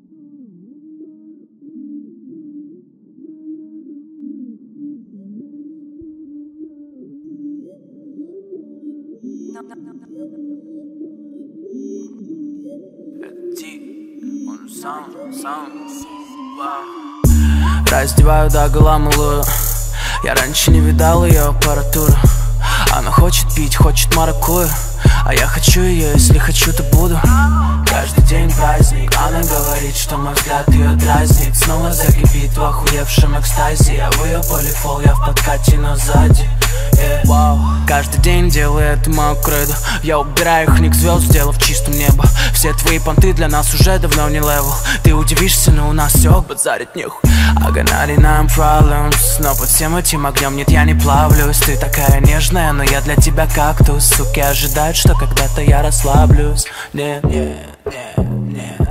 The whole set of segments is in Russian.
Раздеваю догола малую. Я раньше не видал ее аппаратуру. Она хочет пить, хочет маракую, а я хочу ее, если хочу, то буду. Каждый день праздник, она говорит, что мой взгляд ее дразнит. Снова закипит в охуевшем экстазе. Я в ее полифол, я в подкате, но сзади. Каждый день делаю это мою кредо. Я убираю их ник звезд, сделав чистым небо. Все твои понты для нас уже давно не левел. Ты удивишься, но у нас все базарит нехуй. I got 99 problems, но под всем этим огнем нет, я не плавлюсь. Ты такая нежная, но я для тебя кактус. Суки ожидают, что когда-то я расслаблюсь. Нет, нет, нет, нет.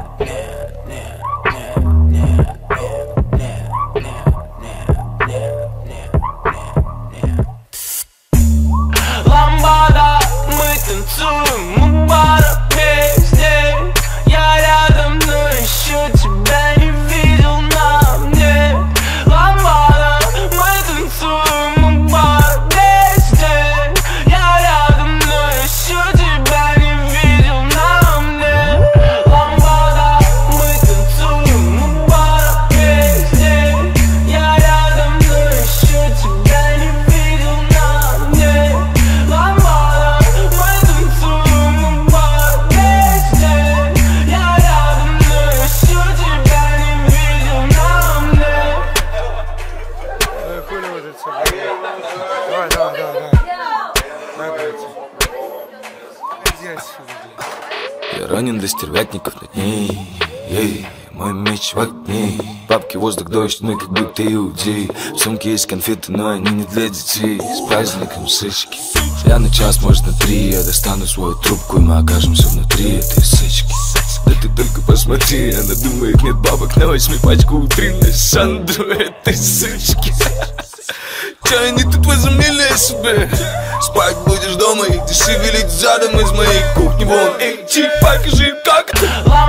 Ламбада, мы танцуем у бара без ней. Я рядом, но еще тебя не видел на мне. Ламбада, мы танцуем у бара без ней. Я рядом, но еще тебя не видел на мне. Ламбада, мы танцуем у бара без ней. Я рядом, но еще тебя не видел на мне. Ламбада, мы танцуем у бара без ней. Я рядом, но еще тебя не видел на мне. Хули вот это все. Давай. Давай, братья. Иди отсюда. Я ранен до стервятников над ней. Ей, мой меч в огне. Бабки, воздух, дождь, мы как будто иудеи. В сумке есть конфеты, но они не для детей. С праздником сычки. Я на час, может на 3. Я достану свою трубку, и мы окажемся внутри этой сычки. Да ты только посмотри, она думает, нет бабок на 8 пачку утренней Сандру этой сычки. Че они тут возомнили о себе? Спать будешь дома и ты шевелить задом из моей кухни вон. Эй, чик, покажи, как это.